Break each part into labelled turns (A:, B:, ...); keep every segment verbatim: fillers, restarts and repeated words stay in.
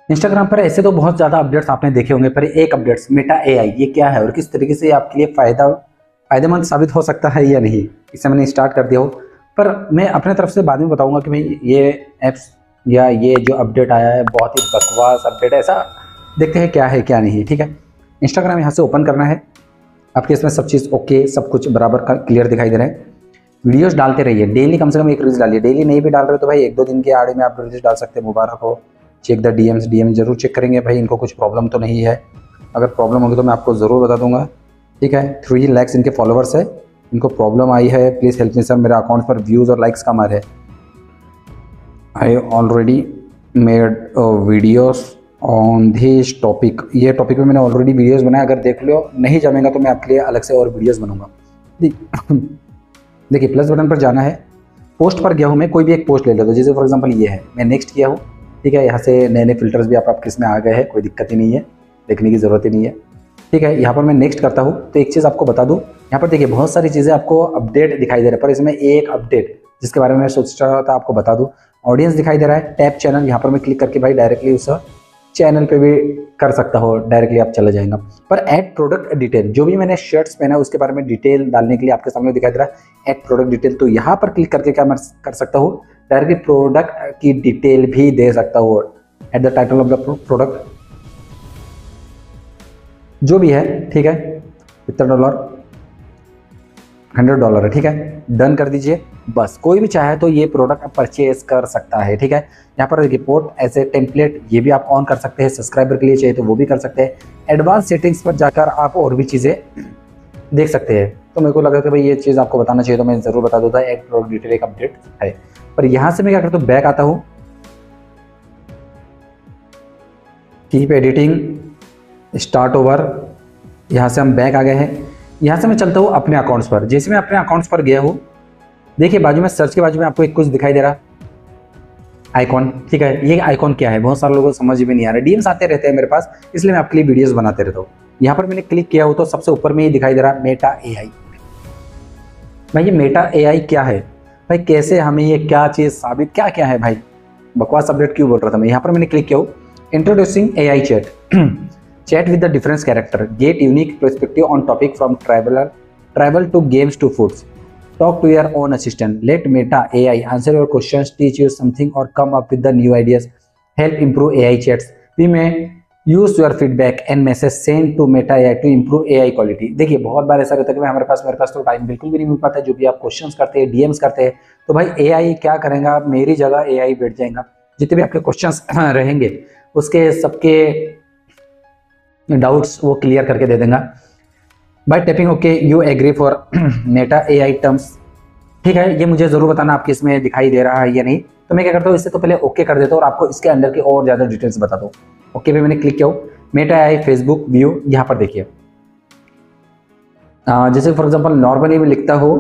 A: Instagram पर ऐसे तो बहुत ज़्यादा अपडेट्स आपने देखे होंगे, पर एक अपडेट्स मेटा एआई ये क्या है और किस तरीके से आपके लिए फ़ायदा फ़ायदेमंद साबित हो सकता है या नहीं, इसे मैंने स्टार्ट कर दिया हो। पर मैं अपने तरफ से बाद में बताऊंगा कि भाई ये ऐप्स या ये जो अपडेट आया है बहुत ही बकवास अपडेट है, ऐसा देखते हैं क्या है क्या नहीं। ठीक है, इंस्टाग्राम यहाँ से ओपन करना है, आपके इसमें सब चीज़ ओके, सब कुछ बराबर का क्लियर दिखाई दे रहा है। वीडियोस डालते रहिए, डेली कम से कम एक रील्स डालिए। डेली नहीं भी डाल रहे तो भाई एक दो दिन के आड़े में आप रील्स डाल सकते हैं, मुबारक हो। चेक द डीएम्स, डीएम जरूर चेक करेंगे भाई, इनको कुछ प्रॉब्लम तो नहीं है। अगर प्रॉब्लम होगी तो मैं आपको ज़रूर बता दूंगा। ठीक है, थ्री लैक्स इनके फॉलोअर्स है, इनको प्रॉब्लम आई है, प्लीज़ हेल्प मी सर, मेरे अकाउंट पर व्यूज़ और लाइक्स कम आ रहे हैं। I already made videos on this topic, ये टॉपिक में मैंने ऑलरेडी वीडियोस बनाया, अगर देख लो नहीं जमेगा तो मैं आपके लिए अलग से और वीडियोस बनूंगा। देखिए प्लस बटन पर जाना है, पोस्ट पर गया हूँ मैं, कोई भी एक पोस्ट ले लेता हूँ, जैसे फॉर एग्जांपल ये है, मैं नेक्स्ट किया हूँ। ठीक है, यहाँ से नए नए फिल्टर्स भी आप आपके इसमें आ गए हैं, कोई दिक्कत ही नहीं है, देखने की ज़रूरत ही नहीं है। ठीक है, यहाँ पर मैं नेक्स्ट करता हूँ तो एक चीज़ आपको बता दूँ, यहाँ पर देखिए बहुत सारी चीज़ें आपको अपडेट दिखाई दे रहा है, पर इसमें एक अपडेट जिसके बारे में मैं सोच रहा था आपको बता दूँ, ऑडियंस दिखाई दे रहा है, टैप चैनल, यहाँ पर मैं क्लिक करके भाई डायरेक्टली उस चैनल पे भी कर सकता हो, डायरेक्टली आप चले जाएंगे। पर ऐड प्रोडक्ट डिटेल, जो भी मैंने शर्ट्स पहना है उसके बारे में डिटेल डालने के लिए आपके सामने दिखाई दे रहा है ऐड प्रोडक्ट डिटेल, तो यहाँ पर क्लिक करके क्या मैं कर सकता हूँ, डायरेक्टली प्रोडक्ट की डिटेल भी दे सकता हूँ। At the title of the product जो भी है, ठीक है, कितना डॉलर, हंड्रेड डॉलर है। ठीक है, डन कर दीजिए, बस कोई भी चाहे तो ये प्रोडक्ट परचेज कर सकता है। ठीक है, यहाँ पर देखिए पोर्ट एज ए टेम्पलेट, ये भी आप ऑन कर सकते हैं, सब्सक्राइबर के लिए चाहिए तो वो भी कर सकते हैं। एडवांस सेटिंग्स पर जाकर आप और भी चीज़ें देख सकते हैं। तो मेरे को लगा कि भाई ये चीज़ आपको बताना चाहिए तो मैं ज़रूर बता दूँ, एक प्रोडक्ट डिटेल एक अपडेट है। पर यहाँ से मैं क्या करता हूँ, बैक आता हूँ, कीप एडिटिंग, स्टार्ट ओवर, यहाँ से हम बैक आ गए हैं। यहाँ से मैं चलता हूँ अपने अकाउंट्स पर, जैसे मैं अपने अकाउंट्स पर गया हूँ, देखिए बाजू में सर्च के बाजू में आपको एक कुछ दिखाई दे रहा आइकॉन। ठीक है, ये आइकॉन क्या है बहुत सारे लोगों को समझ भी नहीं आ रहा, डीएम्स आते रहते हैं मेरे पास, इसलिए मैं आपके लिए वीडियोस बनाते रहता हूँ। यहाँ पर मैंने क्लिक किया हो तो सबसे ऊपर में ये दिखाई दे रहा मेटा एआई। भाई ये मेटा एआई क्या है भाई, कैसे हमें ये क्या चीज़ साबित क्या क्या है भाई, बकवास अपडेट क्यों बोल रहा था मैं। यहाँ पर मैंने क्लिक किया हो, introducing AI chat, chat with the different character, get unique perspective on topic from traveler travel to games to foods, talk to your own assistant, let Meta A I answer your questions, teach you something or come up with the new ideas, help improve A I chats, we may use your feedback and message sent to Meta A I to improve A I quality। देखिए बहुत बार ऐसा रहता है कि हमारे पास मेरे पास तो time बिल्कुल भी नहीं मिल पाता है, जो भी आप क्वेश्चंस करते हैं डीएम्स करते हैं, तो भाई A I क्या करेगा, मेरी जगह A I बैठ जाएगा, जितने भी आपके क्वेश्चंस रहेंगे उसके सबके डाउट्स वो क्लियर करके दे देगा। By tapping okay you agree for Meta AI terms. ठीक है, ये मुझे जरूर बताना आपके इसमें दिखाई दे रहा है या नहीं। तो मैं क्या करता हूँ, इससे तो पहले ओके कर देता हूँ और आपको इसके अंदर की और ज़्यादा डिटेल्स बता दो। ओके पे मैंने क्लिक किया हो, मेटा एआई फेसबुक व्यू, यहाँ पर देखिए जैसे फॉर एग्जाम्पल नॉर्मली मैं लिखता हूँ,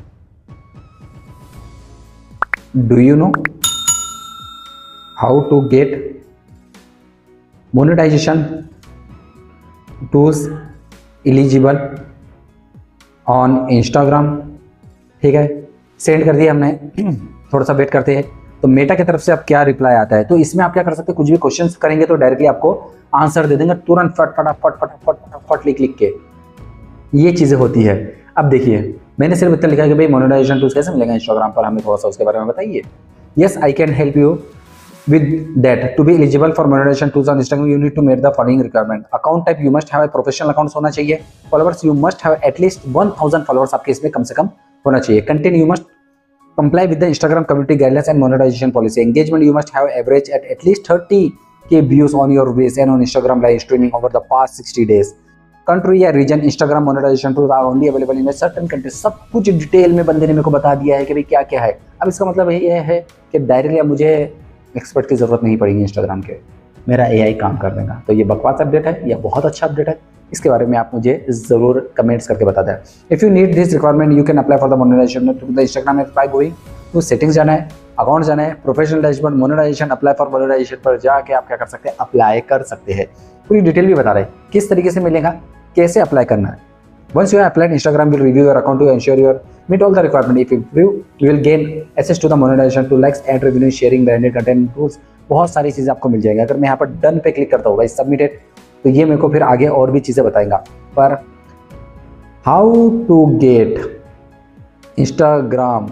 A: do you know how to get monetization tools eligible on Instagram. ठीक है, सेंड कर दिया हमने, थोड़ा सा वेट करते हैं तो मेटा की तरफ से अब क्या रिप्लाई आता है। तो इसमें आप क्या कर सकते हैं, कुछ भी क्वेश्चंस करेंगे तो डायरेक्टली आपको आंसर दे देंगे तुरंत, फट फटाफट फटाफट फटाफट लिख लिख के, ये चीज़ें होती है। अब देखिए मैंने सिर्फ इतना लिखा है कि भाई मोनेटाइजेशन टूल्स कैसे मिलेगा इंस्टाग्राम पर, हमें थोड़ा सा उसके बारे में बताइए। Yes I can help you with that, to be eligible for monetization tools on Instagram you need to meet the following requirement, account type you must have a professional account होना चाहिए, followers you must have at least one thousand followers आपके इसमें कम से कम होना चाहिए, content you must comply with the Instagram community guidelines and monetization policy, engagement you must have average at at least thirty k views on your base and on Instagram live streaming over the past sixty days, country या region Instagram monetization tools are only available in a certain country। सब कुछ detail में बंदे ने मेरे को बता दिया है कि भाई क्या क्या है। अब इसका मतलब ये है कि डायरेक्टली अब मुझे एक्सपर्ट की जरूरत नहीं पड़ेगी, इंस्टाग्राम के मेरा एआई काम कर देगा। तो ये बकवास अपडेट है या बहुत अच्छा अपडेट है, इसके बारे में आप मुझे जरूर कमेंट्स करके बता दें। If you need this requirement you can apply for the monetization to the Instagram app by going to settings, जाना है, अकाउंट जाना है, professional dashboard, monetization, apply for monetization पर जाके आप क्या कर सकते हैं, अप्लाई कर सकते हैं। पूरी डिटेल भी बता रहे हैं किस तरीके से मिलेगा, कैसे अप्लाई करना है। Once you have applied, Instagram will review your account to ensure you meet all the requirements. If you do, you will gain access to the monetization to likes, ad revenue, sharing, branded content tools, बहुत सारी चीज़ें आपको मिल जाएंगी। अगर मैं यहाँ पर done पे क्लिक करता हूँ भाई सबमिटेड, तो ये मेरे को फिर आगे और भी चीज़ें बताएगा। पर how to get Instagram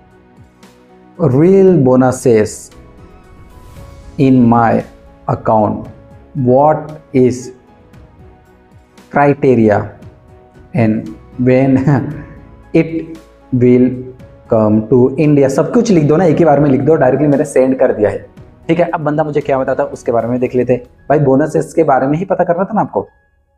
A: reel bonuses in my account, what is criteria and when it will come to India. सब कुछ लिख दो ना, एक ही बार में लिख दो, डायरेक्टली मैंने सेंड कर दिया है। ठीक है, अब बंदा मुझे क्या बताता उसके बारे में देख लेते। भाई बोनसेस के बारे में ही पता करना था ना आपको।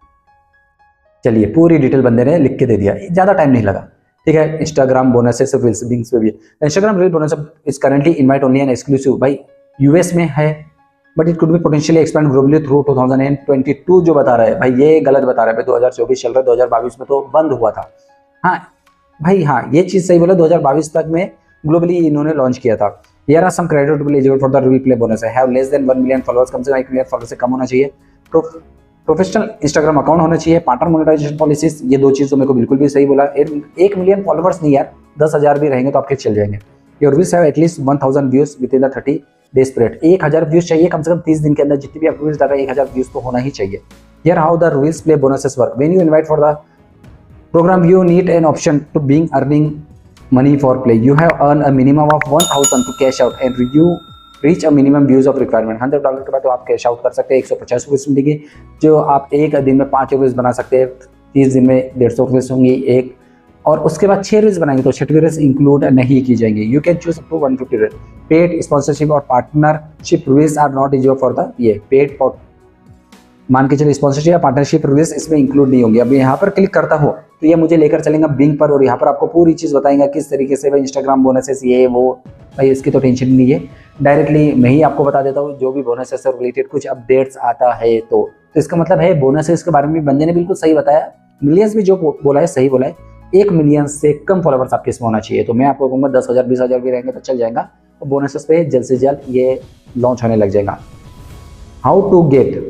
A: चलिए पूरी डिटेल बंदे ने लिख के दे दिया, ज़्यादा टाइम नहीं लगा। ठीक है, इंस्टाग्राम बोनसेस रील्स बिंग्स पे भी Instagram reel bonus is currently invite only and exclusive. भाई यूएस में है, but it could be potentially expand globally through two thousand twenty two. जो बता रहा है भाई ये गलत बता रहा है भाई, दो हज़ार चौबीस चल रहा है, दो हज़ार बाईस में तो बंद हुआ था। हाँ भाई हाँ, ये चीज़ सही बोला, दो हज़ार बाईस तक में ग्लोबली इन्होंने लॉन्च किया था। Here are some criteria to be eligible for the real play bonus. I have less than one million followers, कम से कम एक मिलियन फॉलोअर्स से कम होना चाहिए। प्रोफेशनल इंस्टाग्राम अकाउंट होना चाहिए। पार्टनर मोनेटाइजेशन पॉलिसीज, ये दो चीज़ तो मेरे को बिल्कुल भी सही बोला। एक मिलियन फॉलोअर्स नहीं यार, दस हज़ार भी रहेंगे तो आपके चल जाएंगे। Your views have at least one thousand views within the thirty days period. एक हज़ार व्यूज चाहिए कम से कम तीस दिन के अंदर, जितनी भी आप व्यूज डाल रहे हैं एक हज़ार व्यूज तो होना ही चाहिए। Here how the reels play bonuses work. When you invite for the program, you need an option to being earning money for play. You have earned a minimum of one thousand to cash out and you reach a minimum views of requirement. Hundred dollar के बाद तो आप cash out कर सकते हैं। एक सौ पचास रुपये मिलेगी, जो आप एक दिन में पाँच रील्स बना सकते हैं। तीस दिन में डेढ़ सौ रील्स होंगी एक, और उसके बाद छः रील्स बनाएंगे तो छठवीं रील्स इंक्लूड नहीं की जाएंगी। You can choose up to one fifty reels. Paid sponsorship और partnership reels are not eligible for the ये पेड, मान के चलिए स्पॉन्सरशिप या पार्टनरशिप रील्स इसमें इंक्लूड नहीं होंगे। अब यहाँ पर क्लिक करता हो तो ये मुझे लेकर चलेगा बिंग पर, और यहाँ पर आपको पूरी चीज़ बताएगा किस तरीके से भाई इंस्टाग्राम बोनसेस ये वो। भाई इसकी तो टेंशन नहीं है, डायरेक्टली मैं ही आपको बता देता हूँ जो भी बोनसेस से रिलेटेड कुछ अपडेट्स आता है तो, तो इसका मतलब है बोनसेस के बारे में बंदे ने बिल्कुल सही बताया। मिलियंस भी जो बोला है सही बोला है, एक मिलियन से कम फॉलोवर्स आपके इसमें होना चाहिए। तो मैं आपको कहूँगा दस हज़ार बीस हज़ार भी रहेंगे तो चल जाएगा। तो बोनसेस पे जल्द से जल्द ये लॉन्च होने लग जाएगा। How to get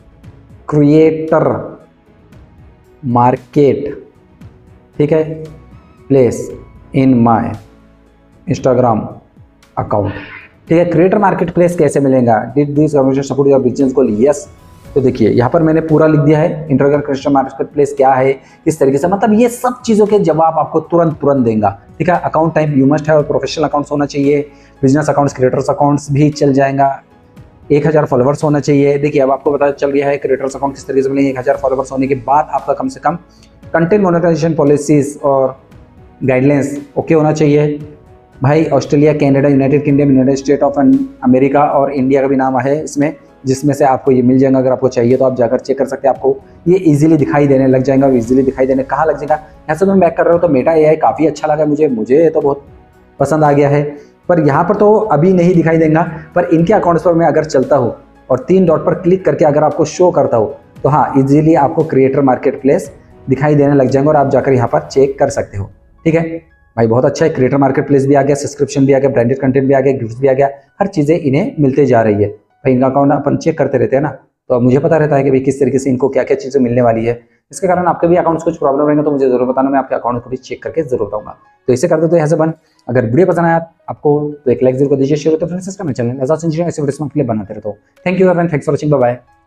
A: creator market, ठीक है, place in my Instagram account. ठीक है, क्रिएटर मार्केट प्लेस कैसे मिलेगा? Did this organization support your business goal? Yes. तो देखिए यहाँ पर मैंने पूरा लिख दिया है इंस्टाग्राम क्रिएटर मार्केट प्लेस क्या है, किस तरीके से, मतलब ये सब चीज़ों के जवाब आपको तुरंत तुरंत देगा। ठीक है, account type you must have professional accounts होना चाहिए, बिजनेस अकाउंट्स क्रिएटर्स अकाउंट्स भी चल जाएगा, एक हज़ार फॉलोवर्स होना चाहिए। देखिए अब आपको पता चल गया है क्रिएटर्स अकाउंट किस तरीके से मिलेंगे। एक हज़ार फॉलोवर्स होने के बाद आपका कम से कम कंटेंट मोनेटाइजेशन पॉलिसीज और गाइडलाइंस ओके होना चाहिए। भाई Australia, Canada, United Kingdom, United State of America और इंडिया का भी नाम है इसमें, जिसमें से आपको ये मिल जाएगा। अगर आपको चाहिए तो आप जाकर चेक कर सकते हैं, आपको ये इजीली दिखाई देने लग जाएगा। और इजीली दिखाई देने कहाँ लग जाएगा, ऐसा तो मैं बैक कर रहा हूँ तो मेटा एआई काफ़ी अच्छा लगा मुझे, मुझे तो बहुत पसंद आ गया है। पर यहाँ पर तो अभी नहीं दिखाई देगा, पर इनके अकाउंट्स पर मैं अगर चलता हूँ और तीन डॉट पर क्लिक करके अगर आपको शो करता हूँ तो हाँ इजीली आपको क्रिएटर मार्केट प्लेस दिखाई देने लग जाएंगे और आप जाकर यहाँ पर चेक कर सकते हो। ठीक है भाई, बहुत अच्छा है। क्रिएटर मार्केट प्लेस भी आ गया, सब्सक्रिप्शन भी आ गया, ब्रांडेड कंटेंट भी आ गया, गिफ्ट भी आ गया, हर चीज़ें इन्हें मिलते जा रही है। भाई इनका अकाउंट अपन चेक करते रहते हैं ना, तो अब मुझे पता रहता है कि भाई किस तरीके से इनको क्या क्या चीज़ें मिलने वाली है। इसके कारण आपके भी अकाउंट्स कुछ प्रॉब्लम रहेंगे तो मुझे जरूर बताना, मैं आपके अकाउंट को भी चेक करके जरूर बताऊंगा। तो इसे कर दो तो यहाँ से बन। अगर वीडियो पसंद आया आपको तो एक लाइक जरूर कर दीजिए, शेयर होते हैं फ्रेंड्स, इसका मैं चैनल ऐसा इंजीनियरिंग ऐसे वीडियोस के लिए बनाते रहता हूँ। Thank you everyone, thanks for watching, bye bye.